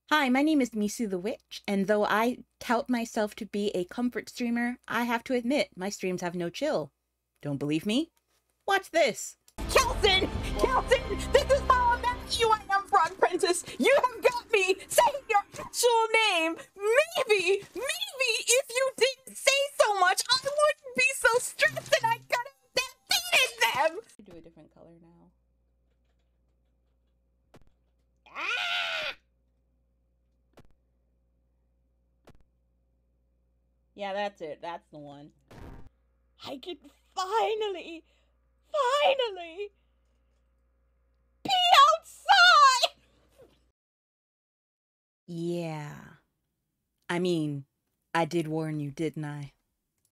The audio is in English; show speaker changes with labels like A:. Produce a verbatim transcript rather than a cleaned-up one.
A: Hi, my name is Misu the Witch, and though I tout myself to be a comfort streamer, I have to admit my streams have no chill. Don't believe me? Watch this!
B: Kelton! Kelton! This is how I'm at you I am, Frog Princess! You have got me saying your actual name! Maybe, maybe if you didn't say so much, I wouldn't be so stressed and I could have defeated them!
A: Do a different color now.
B: Ah!
A: Yeah, that's it. That's the one.
B: I can finally, finally be outside!
A: Yeah. I mean, I did warn you, didn't I?